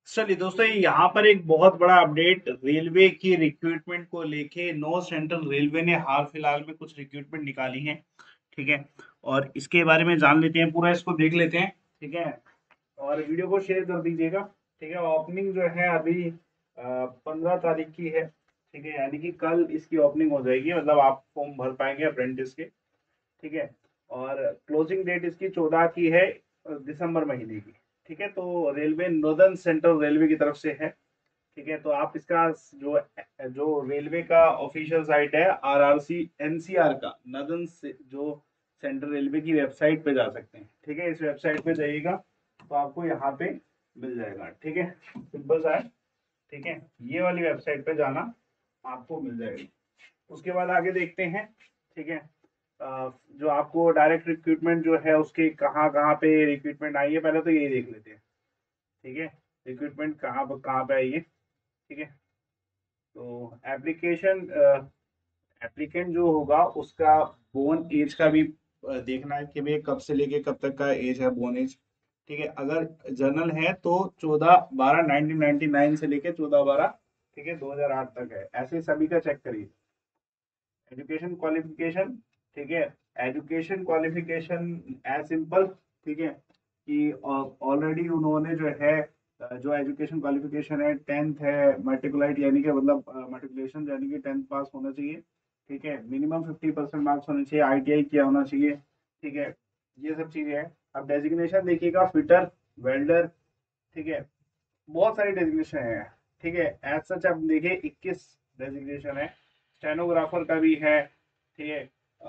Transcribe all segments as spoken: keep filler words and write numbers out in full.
चलिए दोस्तों, यहाँ पर एक बहुत बड़ा अपडेट रेलवे की रिक्रूटमेंट को लेके नॉर्थ सेंट्रल रेलवे ने हाल फिलहाल में कुछ रिक्रूटमेंट निकाली है। ठीक है। और इसके बारे में जान लेते हैं, पूरा इसको देख लेते हैं। ठीक है। और वीडियो को शेयर कर दीजिएगा। ठीक है। ओपनिंग जो है अभी पंद्रह तारीख की है। ठीक है, यानी कि कल इसकी ओपनिंग हो जाएगी, मतलब आप फॉर्म भर पाएंगे अप्रेंटिस के। ठीक है। और क्लोजिंग डेट इसकी चौदह की है, अ, दिसंबर महीने की। ठीक है। तो रेलवे नॉर्दर्न सेंट्रल रेलवे की तरफ से है। ठीक है। तो आप इसका जो जो रेलवे का ऑफिशियल साइट है R R C N C R का नॉर्दर्न से जो सेंट्रल रेलवे की वेबसाइट पे जा सकते हैं। ठीक है। इस वेबसाइट पे जाइएगा तो आपको यहाँ पे मिल जाएगा। ठीक है, सिंपल सा है। ठीक है, ये वाली वेबसाइट पे जाना, आपको मिल जाएगी। उसके बाद आगे देखते हैं। ठीक है। अ, जो आपको डायरेक्ट रिक्रूटमेंट जो है उसके कहाँ कहाँ पे रिक्रूटमेंट आई है, पहले तो यही देख लेते हैं। ठीक है, रिक्रूटमेंट कहाँ पर कहाँ पे आई है। ठीक है। तो एप्लीकेशन एप्लीकेंट जो होगा उसका बोर्न एज का भी अ, देखना है कि भाई कब से लेके कब तक का एज है, बोर्न एज। ठीक है। अगर जनरल है तो चौदह बारह नाइनटीन नाइनटी नाइन से लेके चौदह बारह, ठीक है, दो हजार आठ तक है, ऐसे सभी का चेक करिए। Education qualification. ठीक है। Education qualification as simple. ठीक है, कि ऑलरेडी उन्होंने जो है अ, जो एजुकेशन क्वालिफिकेशन है टेंथ है, मल्टीकुलाइट यानी कि मतलब मल्टीप्लिकेशन यानी कि टेंथ पास होना चाहिए। ठीक है। मिनिमम फिफ्टी परसेंट मार्क्स होने चाहिए, आई टी आई किया होना चाहिए। ठीक है। ये सब चीजें हैं। अब डेजिग्नेशन देखिएगा, फिटर, वेल्डर। ठीक है। बहुत सारी डेजिग्नेशन है। ठीक है। एज सच आप देखिए इक्कीस डेजिग्नेशन है। स्टेनोग्राफर का भी है। ठीक है।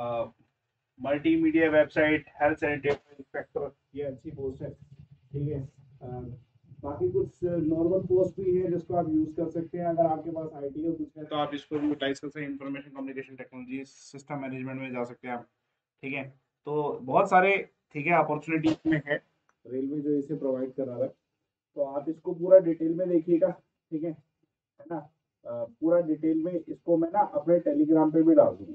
Multimedia website, health sanitation inspector, ये अच्छी पोस्ट है। ठीक है। अ, बाकी कुछ नॉर्मल पोस्ट भी है जिसको आप यूज कर सकते हैं। अगर आपके पास आई टी का कुछ है तो आप इसको भी यूटिलाइज कर सकते हैं। Information communication technology, system management में जा सकते हैं आप। ठीक है। तो बहुत सारे, ठीक है, अपॉर्चुनिटी में है, रेलवे जो इसे प्रोवाइड करा रहा है। तो आप इसको पूरा डिटेल में देखिएगा। ठीक है है ना। अ, पूरा डिटेल में इसको मैं ना अपने टेलीग्राम पे भी डाल दूंगा।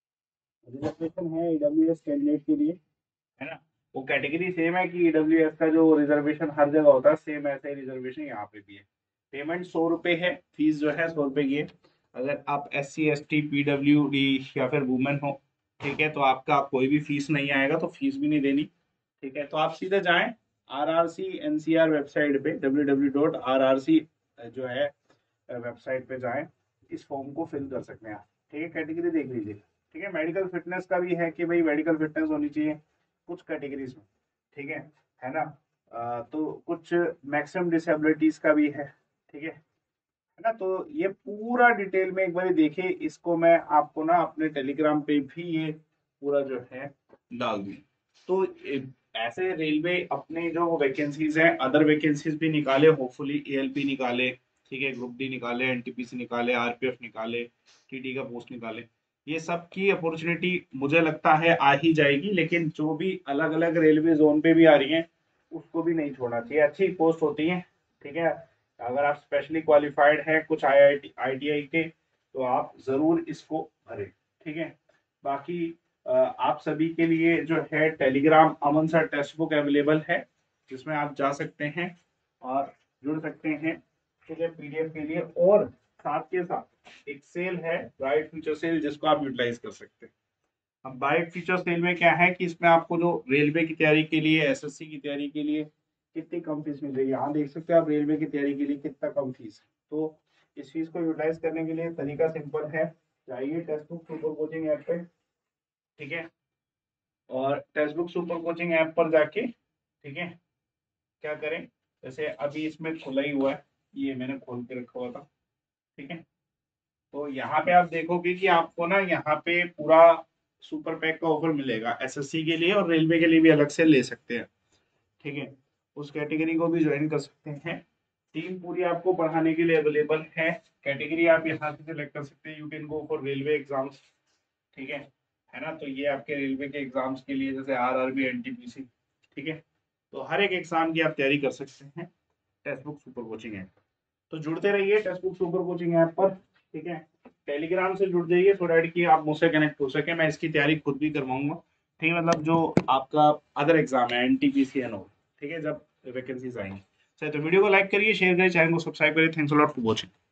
रिजर्वेशन है ईडब्ल्यू एस कैंडिडेट के लिए, है ना। वो कैटेगरी सेम है कि ईडब्ल्यू एस का जो रिजर्वेशन हर जगह होता है, सेम ऐसे ही रिजर्वेशन यहाँ पे भी है। पेमेंट सौ रुपये है, फीस जो है सौ रुपये की है। अगर आप S C S T P W D या फिर वुमेन हो, ठीक है, तो आपका कोई भी फीस नहीं आएगा, तो फीस भी नहीं देनी। ठीक है। तो आप सीधे जाएं R R C N C R website पे, W W dot R R C जो है वेबसाइट पे जाएं, इस फॉर्म को फिल कर सकते हैं आप। ठीक है, कैटेगरी देख लीजिए। ठीक है। मेडिकल फिटनेस का भी है कि भाई मेडिकल फिटनेस होनी चाहिए कुछ कैटेगरीज में। ठीक है है ना। अ, तो कुछ मैक्सिमम डिसेबिलिटीज का भी है। ठीक है है ना। तो ये पूरा डिटेल में एक बार देखिए, इसको मैं आपको ना अपने टेलीग्राम पे भी ये पूरा जो है डाल दूँ। तो ए- ऐसे रेलवे अपने जो वैकेंसीज हैं, अदर वैकेंसीज भी निकाले, होपफुली ए एल पी निकाले, ठीक है, ग्रुप डी निकाले, एन टी पी सी निकाले, आर पी एफ निकाले, टी टी का पोस्ट निकाले। ये सब की अपॉर्चुनिटी मुझे लगता है आ ही जाएगी, लेकिन जो भी अलग अलग रेलवे जोन पे भी आ रही हैं उसको भी नहीं छोड़ना चाहिए, अच्छी पोस्ट होती है। ठीक है। अगर आप स्पेशली क्वालिफाइड हैं कुछ आई I T I T I के, तो आप जरूर इसको भरें। ठीक है। बाकी अ, आप सभी के लिए जो है Telegram Aman sir text book available है, जिसमें आप जा सकते हैं और जुड़ सकते हैं। ठीक है, पी डी एफ के लिए। और साथ के साथ एक सेल है, ब्राइट फ्यूचर सेल, जिसको आप यूटिलाइज कर सकते हैं। अब ब्राइट फ्यूचर सेल में क्या है कि इसमें आपको जो रेलवे की तैयारी के लिए, एस एस सी की तैयारी के लिए कितनी कम फीस मिल रही है, यहाँ देख सकते हैं आप, रेलवे की तैयारी के लिए कितना कम फीस है। तो इस फीस को यूटिलाइज करने के लिए तरीका सिंपल है, जाइए text book super coaching app पे। ठीक है। और text book super coaching app पर जाके, ठीक है, क्या करें, जैसे अभी इसमें खुला ही हुआ है, ये मैंने खोल के रखा हुआ था। ठीक है। तो यहाँ पे आप देखोगे कि आपको ना यहाँ पे पूरा सुपर पैक का ऑफर मिलेगा, एस एस सी के लिए और रेलवे के लिए भी अलग से ले सकते हैं। ठीक है। उस कैटेगरी को भी ज्वाइन कर सकते हैं। टीम पूरी आपको पढ़ाने के लिए अवेलेबल है। कैटेगरी आप यहाँ से सिलेक्ट कर सकते हैं, you can go for railway exams. ठीक है है ना। तो ये आपके रेलवे के एग्जाम्स के लिए, जैसे R R B, N T P C. ठीक है। तो हर एक एग्जाम की आप तैयारी कर सकते हैं text book super coaching app. तो जुड़ते रहिए text book super coaching app पर। ठीक है। टेलीग्राम से जुड़ जाइए सो डैट कि आप मुझसे कनेक्ट हो सके, मैं इसकी तैयारी खुद भी करवाऊंगा। ठीक है, मतलब जो आपका अदर एग्जाम है N T P C N O, ठीक है, जब वैकेंसीज आएंगी। तो वीडियो को लाइक करिए, शेयर करिए, चैनल को सब्सक्राइब करिए। Thanks a lot for watching.